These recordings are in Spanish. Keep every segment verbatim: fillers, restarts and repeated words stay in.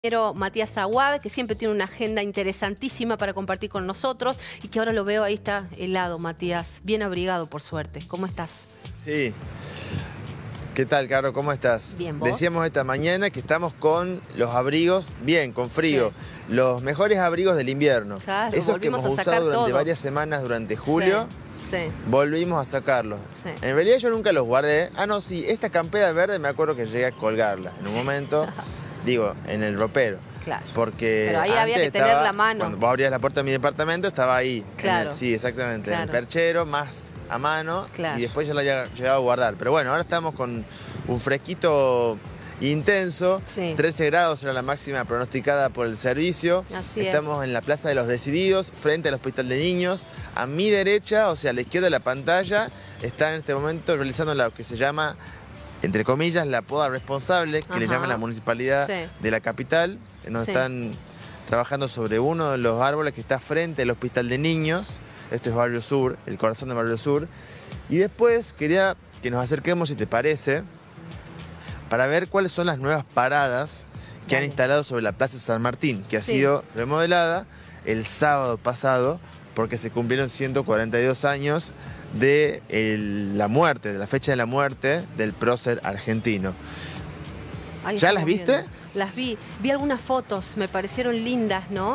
Compañero Matías Aguad, que siempre tiene una agenda interesantísima para compartir con nosotros y que ahora lo veo, ahí está helado, Matías, bien abrigado por suerte. ¿Cómo estás? Sí. ¿Qué tal, Caro? ¿Cómo estás? Bien, ¿vos? Decíamos esta mañana que estamos con los abrigos, bien, con frío, sí. Los mejores abrigos del invierno. Claro, esos que hemos usado durante todo. varias semanas durante julio. Sí. Sí. Volvimos a sacarlos. Sí. En realidad yo nunca los guardé. Ah, no, sí, esta campera verde me acuerdo que llegué a colgarla en un momento. Digo, en el ropero. Claro. Porque pero ahí había que estaba, tener la mano. Cuando vos abrías la puerta de mi departamento, estaba ahí. Claro. El, sí, exactamente. Claro. En el perchero, más a mano. Claro. Y después ya lo había llegado a guardar. Pero bueno, ahora estamos con un fresquito intenso. Sí. trece grados era la máxima pronosticada por el servicio. Así Estamos es. en la Plaza de los Decididos, frente al Hospital de Niños. A mi derecha, o sea, a la izquierda de la pantalla, está en este momento realizando lo que se llama, entre comillas, la poda responsable, que Ajá. le llama la municipalidad Sí. de la capital, en donde Sí. están trabajando sobre uno de los árboles que está frente al Hospital de Niños. Esto es Barrio Sur, el corazón de Barrio Sur. Y después quería que nos acerquemos, si te parece, para ver cuáles son las nuevas paradas que Dale. han instalado sobre la Plaza San Martín, que ha Sí. sido remodelada el sábado pasado, porque se cumplieron ciento cuarenta y dos años de el, la muerte, de la fecha de la muerte del prócer argentino. Ahí ¿Ya estamos las viste? viendo. Las vi. Vi algunas fotos, me parecieron lindas, ¿no?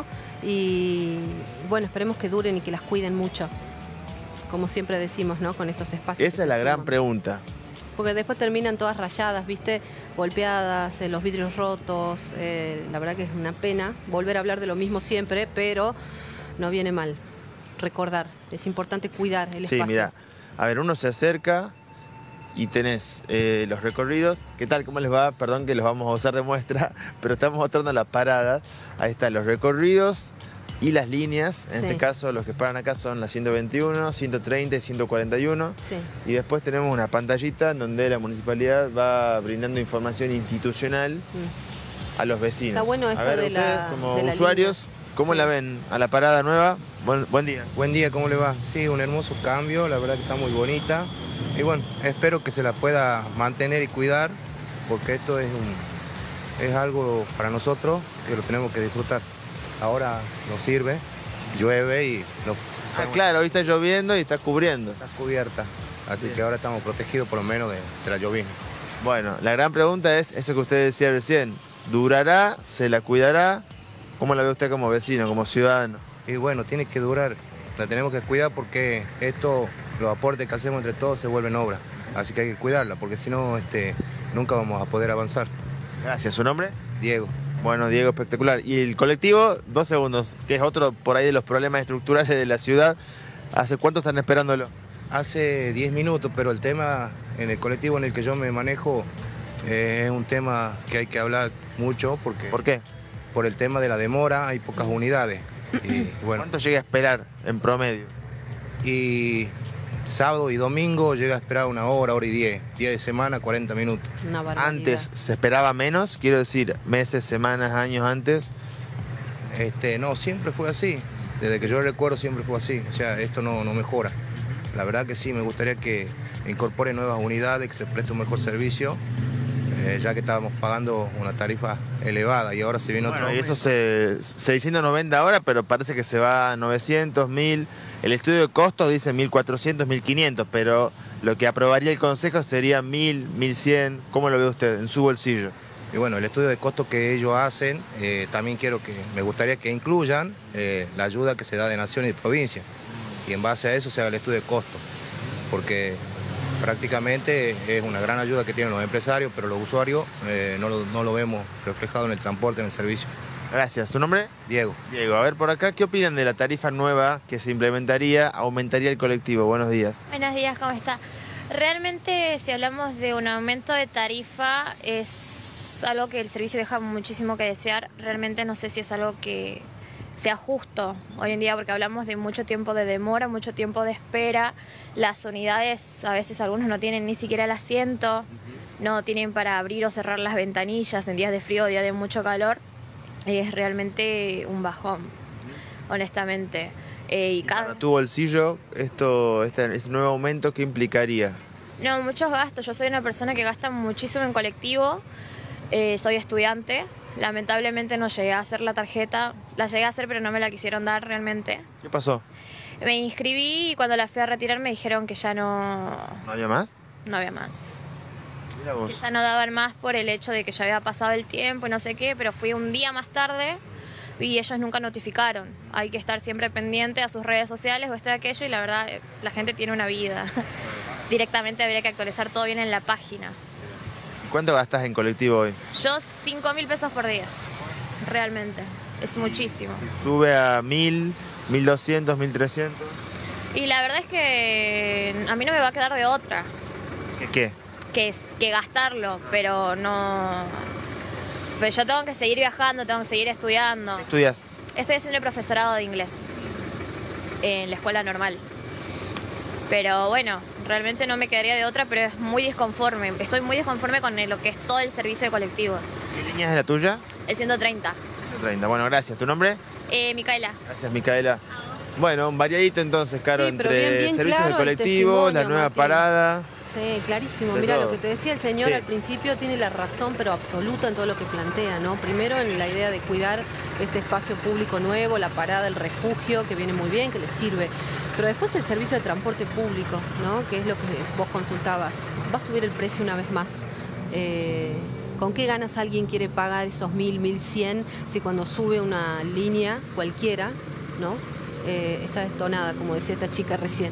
Y bueno, esperemos que duren y que las cuiden mucho. Como siempre decimos, ¿no? Con estos espacios. Esa es la gran pregunta. Porque después terminan todas rayadas, ¿viste? Golpeadas, eh, los vidrios rotos. Eh, la verdad que es una pena volver a hablar de lo mismo siempre, pero no viene mal recordar. Es importante cuidar el Sí, espacio. mira, a ver, uno se acerca y tenés eh, los recorridos. ¿Qué tal? ¿Cómo les va? Perdón que los vamos a usar de muestra, pero estamos mostrando las paradas. Ahí están los recorridos y las líneas. En Sí. este caso, los que paran acá son las ciento veintiuno, ciento treinta y ciento cuarenta y uno. Sí. Y después tenemos una pantallita en donde la municipalidad va brindando información institucional Mm. a los vecinos. Está bueno esto a ver, de la- ustedes, como de la usuarios, línea. ¿cómo Sí. la ven a la parada nueva? Buen, buen día. Buen día, ¿cómo le va? Sí, un hermoso cambio, la verdad que está muy bonita. Y bueno, espero que se la pueda mantener y cuidar, porque esto es, un, es algo para nosotros que lo tenemos que disfrutar. Ahora nos sirve, llueve y lo, Ah, claro, hoy está lloviendo y está cubriendo. está cubierta. Así Bien. que ahora estamos protegidos por lo menos de, de la llovizna. Bueno, la gran pregunta es eso que usted decía recién. ¿Durará? ¿Se la cuidará? ¿Cómo la ve usted como vecino, como ciudadano? Y bueno, tiene que durar, la tenemos que cuidar porque esto, los aportes que hacemos entre todos se vuelven obra. Así que hay que cuidarla, porque si no, este, nunca vamos a poder avanzar. Gracias. ¿Su nombre? Diego. Bueno, Diego, espectacular. Y el colectivo, dos segundos, que es otro por ahí de los problemas estructurales de la ciudad. ¿Hace cuánto están esperándolo? Hace diez minutos, pero el tema en el colectivo en el que yo me manejo eh, es un tema que hay que hablar mucho porque ¿Por qué? por el tema de la demora hay pocas unidades. Y bueno, ¿Cuánto llega a esperar en promedio? y sábado y domingo llega a esperar una hora, hora y diez. Día de semana, cuarenta minutos. Una barbaridad. Antes se esperaba menos, quiero decir, meses, semanas, años antes. Este, no, siempre fue así. Desde que yo recuerdo siempre fue así. O sea, esto no, no mejora. La verdad que sí, me gustaría que incorpore nuevas unidades, que se preste un mejor servicio, eh, ya que estábamos pagando una tarifa elevada y ahora se viene otro Bueno, y eso aumento. se, seiscientos noventa ahora, pero parece que se va a novecientos, mil. El estudio de costos dice mil cuatrocientos, mil quinientos, pero lo que aprobaría el Consejo sería mil, mil cien. ¿Cómo lo ve usted en su bolsillo? Y bueno, el estudio de costos que ellos hacen, eh, también quiero que, me gustaría que incluyan eh, la ayuda que se da de nación y de provincia. Y en base a eso se haga el estudio de costos, porque prácticamente es una gran ayuda que tienen los empresarios, pero los usuarios eh, no, lo, no lo vemos reflejado en el transporte, en el servicio. Gracias. ¿Su nombre? Diego. Diego, a ver por acá, ¿qué opinan de la tarifa nueva que se implementaría, aumentaría el colectivo? Buenos días. Buenos días, ¿cómo está? Realmente, si hablamos de un aumento de tarifa, es algo que el servicio deja muchísimo que desear. Realmente no sé si es algo que sea justo hoy en día, porque hablamos de mucho tiempo de demora, mucho tiempo de espera. Las unidades, a veces algunos no tienen ni siquiera el asiento, no tienen para abrir o cerrar las ventanillas en días de frío o días de mucho calor. Es realmente un bajón, honestamente. Eh, y cada... Para tu bolsillo, esto, este, este nuevo aumento, ¿qué implicaría? No, muchos gastos. Yo soy una persona que gasta muchísimo en colectivo, eh, soy estudiante, Lamentablemente no llegué a hacer la tarjeta. La llegué a hacer, pero no me la quisieron dar realmente. ¿Qué pasó? Me inscribí y cuando la fui a retirar me dijeron que ya no, ¿No había más? no había más. Mira Que vos. ya no daban más por el hecho de que ya había pasado el tiempo y no sé qué, pero fui un día más tarde y ellos nunca notificaron. Hay que estar siempre pendiente a sus redes sociales o esto y aquello, y la verdad, eh, la gente tiene una vida. Directamente habría que actualizar todo bien en la página. ¿Cuánto gastás en colectivo hoy? Yo cinco mil pesos por día, realmente. Es muchísimo. Sube a mil, mil doscientos, mil trescientos. Y la verdad es que a mí no me va a quedar de otra ¿Qué qué? que, es, que gastarlo, pero no... Pero yo tengo que seguir viajando, tengo que seguir estudiando. ¿Estudias? Estoy haciendo el profesorado de inglés en la escuela normal. Pero bueno, realmente no me quedaría de otra, pero es muy disconforme. Estoy muy disconforme con lo que es todo el servicio de colectivos. ¿Qué línea es la tuya? El ciento treinta. ciento treinta. Bueno, gracias. ¿Tu nombre? Eh, Micaela. Gracias, Micaela. Bueno, un variadito entonces, Caro, Sí, pero entre bien, bien servicios claro de el colectivo, la testimonio, nueva Mati. parada. Sí, clarísimo. De Mira, todo. lo que te decía el señor Sí. al principio tiene la razón, pero absoluta en todo lo que plantea, ¿no? Primero en la idea de cuidar este espacio público nuevo, la parada, el refugio, que viene muy bien, que le sirve. Pero después el servicio de transporte público, ¿no? Que es lo que vos consultabas. Va a subir el precio una vez más. Eh, ¿Con qué ganas alguien quiere pagar esos mil, mil cien si cuando sube una línea cualquiera, ¿no? Eh, está destonada, como decía esta chica recién?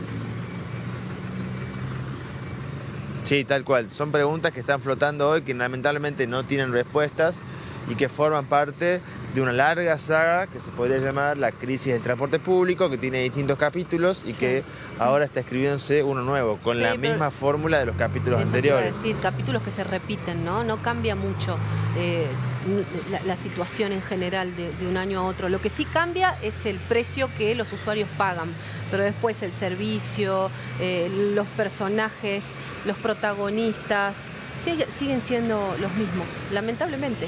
Sí, tal cual. Son preguntas que están flotando hoy, que lamentablemente no tienen respuestas y que forman parte de una larga saga que se podría llamar la crisis del transporte público, que tiene distintos capítulos y Sí. que ahora está escribiéndose uno nuevo, con Sí, la pero misma fórmula de los capítulos Eso te iba a anteriores. decir, capítulos que se repiten, ¿no? No cambia mucho eh, la, la situación en general de, de un año a otro. Lo que sí cambia es el precio que los usuarios pagan, pero después el servicio, eh, los personajes, los protagonistas, sigue- siguen siendo los mismos, lamentablemente.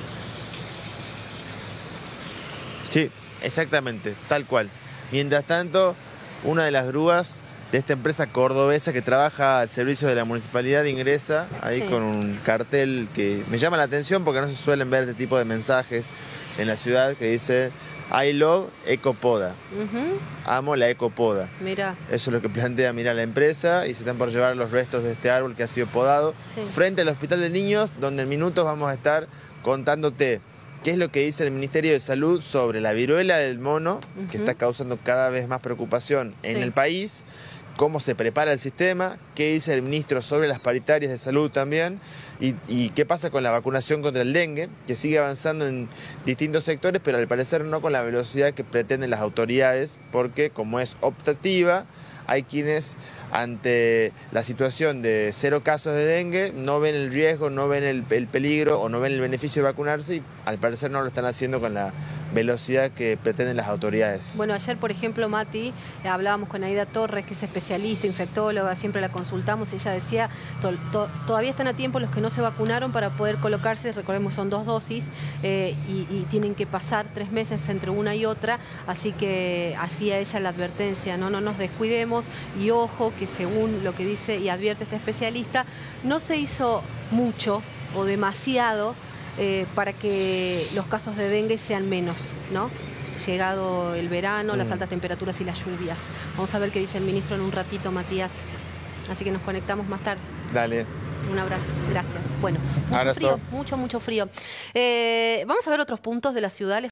Sí, exactamente, tal cual. Mientras tanto, una de las grúas de esta empresa cordobesa que trabaja al servicio de la municipalidad ingresa ahí Sí. con un cartel que me llama la atención porque no se suelen ver este tipo de mensajes en la ciudad, que dice I love Ecopoda, Ujú, amo la Ecopoda. Mirá, Eso es lo que plantea, mira, la empresa, y se están por llevar los restos de este árbol que ha sido podado Sí. frente al Hospital de Niños, donde en minutos vamos a estar contándote qué es lo que dice el Ministerio de Salud sobre la viruela del mono, que Ujú. está causando cada vez más preocupación en Sí. el país, cómo se prepara el sistema, qué dice el ministro sobre las paritarias de salud también, y, y qué pasa con la vacunación contra el dengue, que sigue avanzando en distintos sectores, pero al parecer no con la velocidad que pretenden las autoridades, porque como es optativa, hay quienes ante la situación de cero casos de dengue no ven el riesgo, no ven el, el peligro o no ven el beneficio de vacunarse, y al parecer no lo están haciendo con la velocidad que pretenden las autoridades. bueno, ayer, por ejemplo, Mati, eh, hablábamos con Aida Torres, que es especialista, infectóloga, siempre la consultamos, y ella decía, to- to- todavía están a tiempo los que no se vacunaron para poder colocarse, recordemos son dos dosis, eh, y, y tienen que pasar tres meses entre una y otra, así que hacía ella la advertencia, no, no nos descuidemos, y ojo que según lo que dice y advierte este especialista, no se hizo mucho o demasiado eh, para que los casos de dengue sean menos, ¿no? Llegado el verano, las Mm. altas temperaturas y las lluvias. Vamos a ver qué dice el ministro en un ratito, Matías. Así que nos conectamos más tarde. Dale. Un abrazo, gracias. Bueno, mucho Abrazo. frío, mucho, mucho frío. Eh, vamos a ver otros puntos de la ciudad.